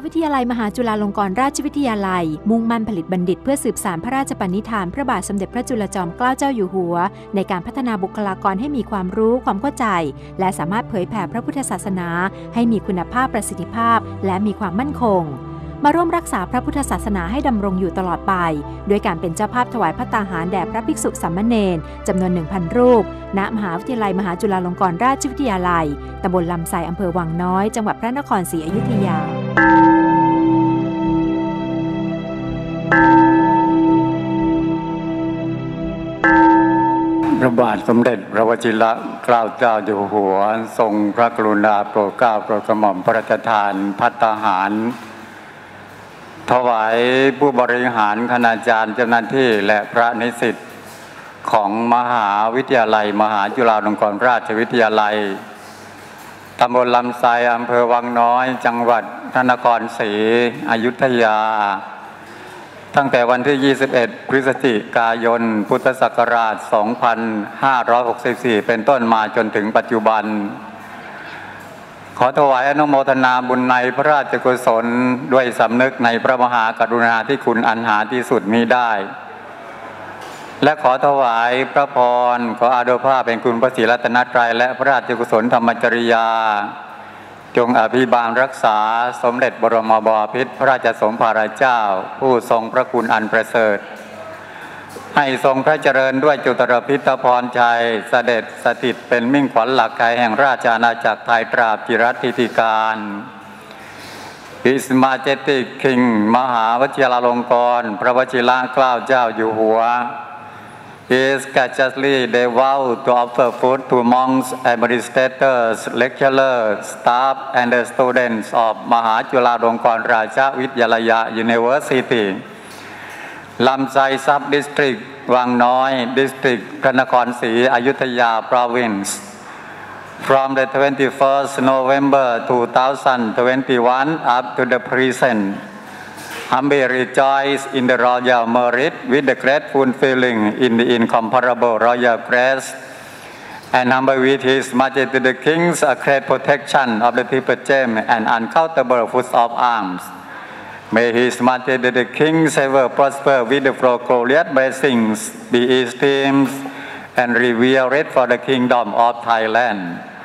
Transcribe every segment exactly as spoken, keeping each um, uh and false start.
วิทยาลัยมหาจุฬาลงกรณราชวิทยาลัยมุ่งมั่นผลิตบัณฑิตเพื่อสืบสานพระราชปณิธานพระบาทสมเด็จพระจุลจอมเกล้าเจ้าอยู่หัวในการพัฒนาบุคลากรให้มีความรู้ความเข้าใจและสามารถเผยแผ่พระพุทธศาสนาให้มีคุณภาพประสิทธิภาพและมีความมั่นคงมาร่วมรักษาพระพุทธศาสนาให้ดำรงอยู่ตลอดไปด้วยการเป็นเจ้าภาพถวายภัตตาหารแด่พระภิกษุสามเณรจำนวน หนึ่งพัน รูปณมหาวิทยาลัยมหาจุฬาลงกรณราชวิทยาลัยตำบลลำไทรอำเภอวังน้อยจังหวัดพระนครศรีอยุธยาพระบาทสมเด็จพระวชิรเกล้าเจ้าอยู่หัวทรงพระกรุณาโปรดเกล้าโปรดกระหม่อมพระราชทานภัตตาหารถวายผู้บริหารคณาจารย์เจ้าหน้าที่และพระนิสิตของมหาวิทยาลัยมหาจุฬาลงกรณราชวิทยาลัยตำบลลำไทรอำเภอวังน้อยจังหวัดพระนครศรีอยุธยาตั้งแต่วันที่ ยี่สิบเอ็ด พฤศจิกายน พุทธศักราช สองพันห้าร้อยหกสิบสี่ เป็นต้นมาจนถึงปัจจุบันขอถวายอนุโมทนาบุญในพระราชกุศลด้วยสำนึกในพระมหากรุณาธิคุณอันหาที่สุดมิได้และขอถวายพระพรขออานุภาพเป็นคุณพระศรีรัตนตรัยและพระราชกุศลธรรมจริยาจงอภิบาลรักษาสมเด็จบรมบพิตรพระราชสมภารเจ้าผู้ทรงพระคุณอันประเสริฐให้ทรงพระเจริญด้วยจุตรพิธพรชัยเสด็จสถิตเป็นมิ่งขวัญหลักใครแห่งราชอาณาจักรไทยตราบจิรัติธิการ His Majesty King มหาวชิราลงกรณพระวชิรเกล้าเจ้าอยู่หัวIs graciously they vow to offer food to monks, administrators, lecturers, staff, and the students of Mahajula Longkorn Raja Vidyalaya University, Lamsai Sub-District, Wang Noi District, Pranakon Sri Ayutthaya Province. From the twenty-first November two thousand twenty-one up to the present.Humbly rejoice in the royal merit with the grateful feeling in the incomparable royal grace and humble with His Majesty the King's great protection of the Triple Gem and uncountable foots of arms. May His Majesty the King ever prosper with the flow glorious blessings, be esteemed and revered for the kingdom of Thailand.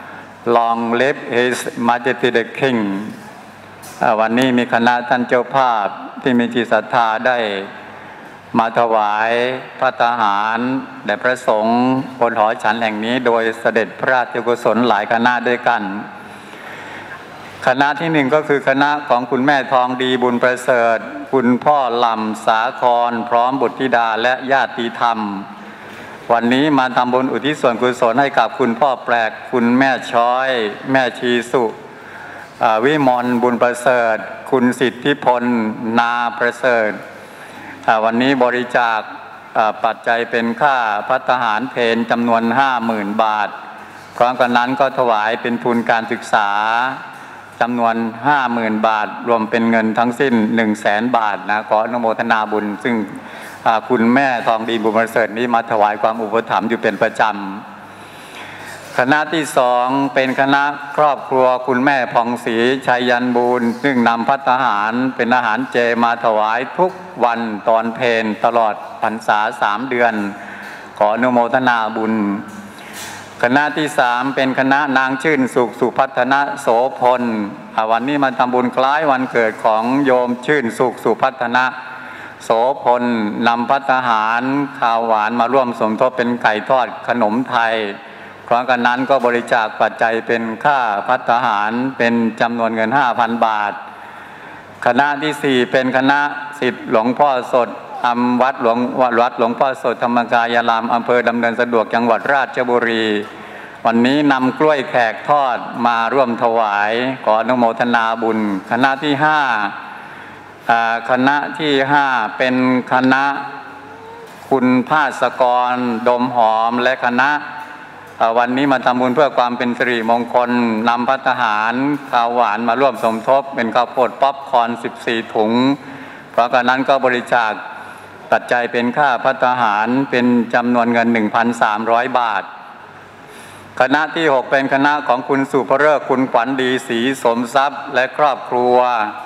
Long live His Majesty the King.วันนี้มีคณะท่านเจ้าภาพที่มีจิตศรัทธาได้มาถวายภัตตาหารแด่พระสงฆ์บนหอฉันแห่งนี้โดยเสด็จพระราชกุศลหลายคณะด้วยกันคณะที่หนึ่งก็คือคณะของคุณแม่ทองดีบุญประเสริฐคุณพ่อลำสาครพร้อมบุตรธิดาและญาติธรรมวันนี้มาทำบุญอุทิศส่วนกุศลให้กับคุณพ่อแปลกคุณแม่ช้อยแม่ชีสุวิมลบุญประเสริฐคุณสิทธิพลนาประเสริฐวันนี้บริจาคปัจจัยเป็นค่าภัตตาหารเพลจำนวน ห้าหมื่น บาทพร้อมกันนั้นก็ถวายเป็นทุนการศึกษาจำนวน ห้าหมื่น บาทรวมเป็นเงินทั้งสิ้น หนึ่งแสน บาทนะขออนุโมทนาบุญซึ่งคุณแม่ทองดีบุญประเสริฐนี้มาถวายความอุปถัมภ์อยู่เป็นประจำคณะที่สองเป็นคณะครอบครัวคุณแม่ผ่องศรีชัยยันบูรณ์ซึ่งนำภัตตาหารเป็นอาหารเจมาถวายทุกวันตอนเพลตลอดพรรษาสามเดือนขออนุโมทนาบุญคณะที่สามเป็นคณะนางชื่นสุขสุพัฒนโสพลวันนี้มาทำบุญคล้ายวันเกิดของโยมชื่นสุขสุพัฒนโสพลนำภัตตาหารข้าวหวานมาร่วมสมทบเป็นไก่ทอดขนมไทยพร้อมกันนั้นก็บริจาคปัจจัยเป็นค่าภัตตาหารเป็นจำนวนเงิน ห้าพัน บาทคณะที่สี่เป็นคณะศิษย์หลวงพ่อสดอำวัดหลวงวัดหลวงพ่อสดธรรมกายารามอำเภอดำเนินสะดวกจังหวัดราชบุรีวันนี้นำกล้วยแขกทอดมาร่วมถวายขออนุโมทนาบุญคณะที่ห้าคณะที่ห้าเป็นคณะคุณภาสกรดมหอมและคณะวันนี้มาทำบุญเพื่อความเป็นสิริมงคลนำภัตตาหารข้าวหวานมาร่วมสมทบเป็นข้าวโพดป๊อปคอร์นสิบสี่ถุงเพราะกันนั้นก็บริจาคปัจจัยเป็นค่าภัตตาหารเป็นจำนวนเงิน หนึ่งพันสามร้อย บาทคณะที่หกเป็นคณะของคุณสุภเริกคุณขวัญดีศรีสมทรัพย์และครอบครัว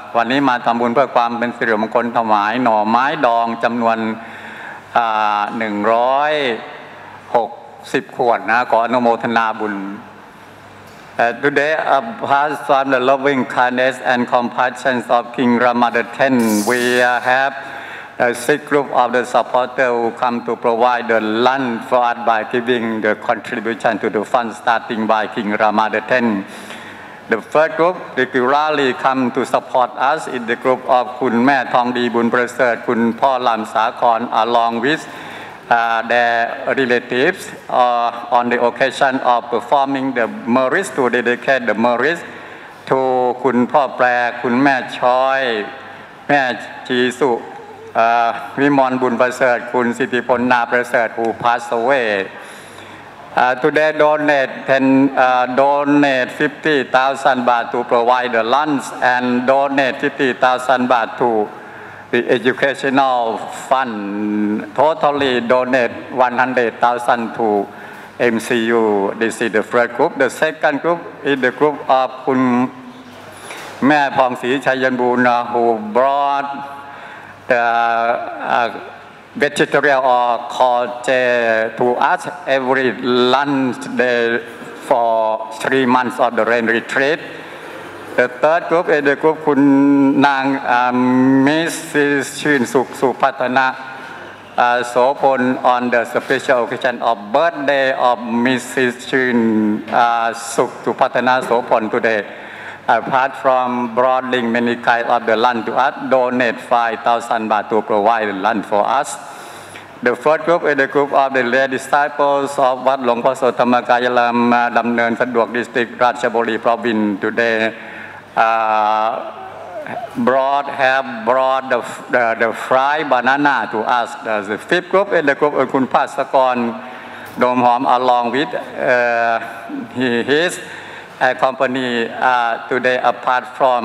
วันนี้มาทำบุญเพื่อความเป็นสิริมงคลถวายหน่อไม้ดองจำนวนหนึ่งร้อยหกสิบขวดนะขออนุโมทนาบุญ Uh, today, apart from the loving kindness and compassion of King Rama the tenth, we uh, have a six group of the supporters who come to provide the lunch for us by giving the contribution to the fund starting by King Rama the tenth. The first group regularly come to support us in the group of คุณแม่ทองดีบุญประเสริฐคุณพ่อลำสาคร along with Uh, their relatives uh, on the occasion of performing the Maurice to dedicate the Maurice to คุณพ่อแปรคุณแม่ช้อยแม่จีสุวิมลบุญประเสริฐคุณสิทธิพลนาประเสริฐ who passed away uh, today donate ten uh, donate fifty thousand baht to provide the lunch and donate fifty thousand baht to the educational fund totally donate one hundred thousand to M C U. This is the first group. The second group is the group of คุณแม่พองศรีชัยบูรณ์ who brought the uh, vegetarian or koche to us every lunch day for three months of the rain retreat. The third group is the group คุณนางมิสซิสชื่นสุขสุพัฒนาโสพล on the special occasion of birthday of Missus ชื่นสุขสุพัฒนาโสพล today. Apart from bringing many kind of the lunch to us, donate five thousand baht to provide lunch for us. The fourth group is the group of the lay disciples of วัดหลวงพ่อโสธรรมกายรามดำเนินสะดวก district ราชบุรี province today. Uh, brought have brought the the, the fried banana to us. Uh, the fifth group is the group of คุณภาสกรโดมหอม along with uh, his uh, company uh, today. Apart from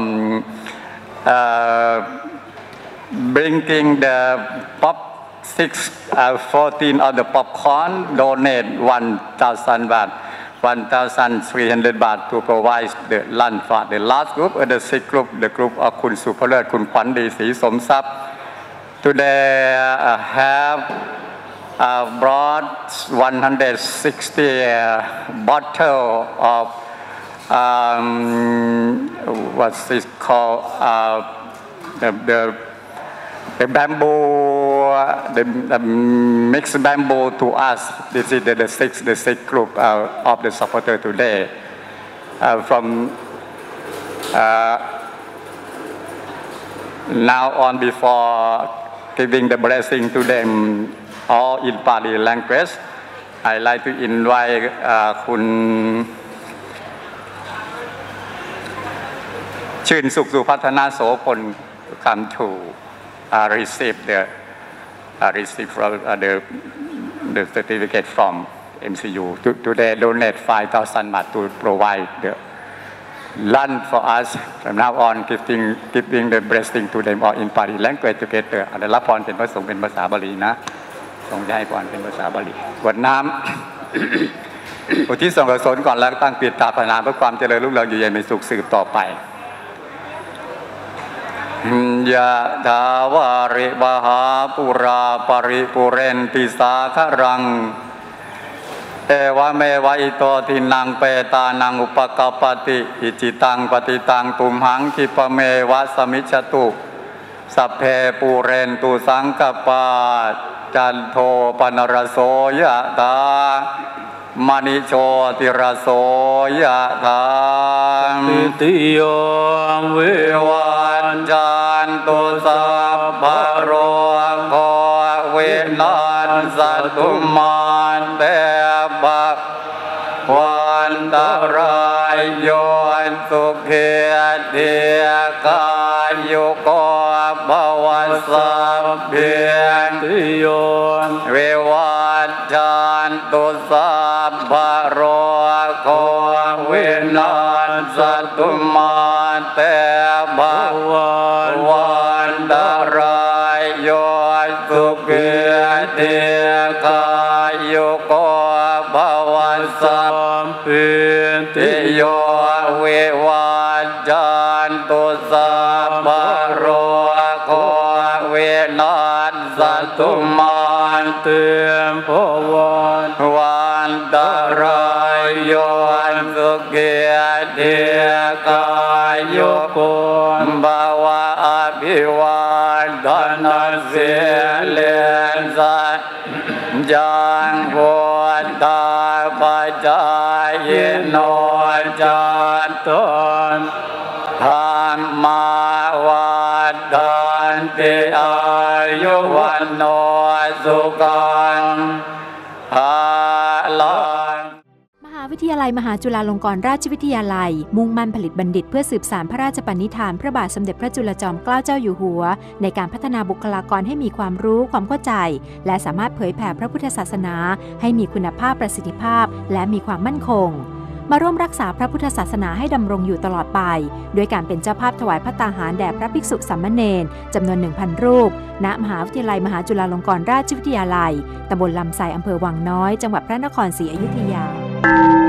uh, bringing the pop six uh, fourteen of the popcorn, donate one thousand baht. one thousand three hundred baht to provide the lunch for the last group, or the sixth group, the group of คุณสุภเลิศคุณขวัญดีศรีสมทรัพย์ Today uh, have uh, brought one hundred sixty uh, bottle of um, what's this called uh, the, the The bamboo, the, the mixed bamboo to us. This is the, the sixth, the sixth group uh, of the supporter today. Uh, from uh, now on, before giving the blessing to them, all in Pali language, I like to invite uh, คุณชื่นสุขสุพัฒนาโสพล to come to Uh, receive the uh, receive from uh, the the certificate from M C U. To, today donate five thousand baht to provide the lunch for us. From now on, giving giving the blessing to them all in Pali language together. อันนี้รับพรเป็นพระสงฆ์เป็นภาษาบาลีนะทรงให้พรเป็นภาษาบาลีกรวดน้ำ อุทิศส่วนกุศลก่อนแล้วตั้งปิดตาภาวนาเพื่อความเจริญรุ่งเรืองอยู่เย็นเป็นสุขสืบต่อไปยะถาวาริวหาปุราปริปุเรนติสาครังเอวะเมวะอิโตทินังเปตานังอุปกปติอิจิตังปฏิตังตุมหังคิปเมวะสมิจฉตุสัพเพปุเรนตุสังกปาจันโทปนรโสยะถามณิโชติรโสยะถาติติโยเววันจันตุสัพพะโรโควินัสสัตตุมันเตปะวันตรายโยสุขีติกายุโกภวสัพเพติโยเววันจันตุสัพพะโรโควินัสสัตตุมันเตภะวันตรายโยสุขีติกายุโกภวสัพเพติโยเววันจันตุสัพพะตุมาเตภวันวันตรายโยสุเกียเดียกายโยโกบาวะอภิวันดนาเสียเลนสายจังโวตาปัจจายโนจัตตนธรรมาวันตันติอายุวันโนสุขังภาลังมหาวิทยาลัยมหาจุฬาลงกรณราชวิทยาลัยมุ่งมั่นผลิตบัณฑิตเพื่อสืบสานพระราชปณิธานพระบาทสมเด็จพระจุลจอมเกล้าเจ้าอยู่หัวในการพัฒนาบุคลากรให้มีความรู้ความเข้าใจและสามารถเผยแผ่พระพุทธศาสนาให้มีคุณภาพประสิทธิภาพและมีความมั่นคงมาร่วมรักษาพระพุทธศาสนาให้ดำรงอยู่ตลอดไปด้วยการเป็นเจ้าภาพถวายภัตตาหารแด่พระภิกษุสามเณรจำนวน หนึ่งพัน รูปณมหาวิทยาลัยมหาจุฬาลงกรณราชวิทยาลัยตำบลลำไทรอำเภอวังน้อยจังหวัดพระนครศรีอยุธยา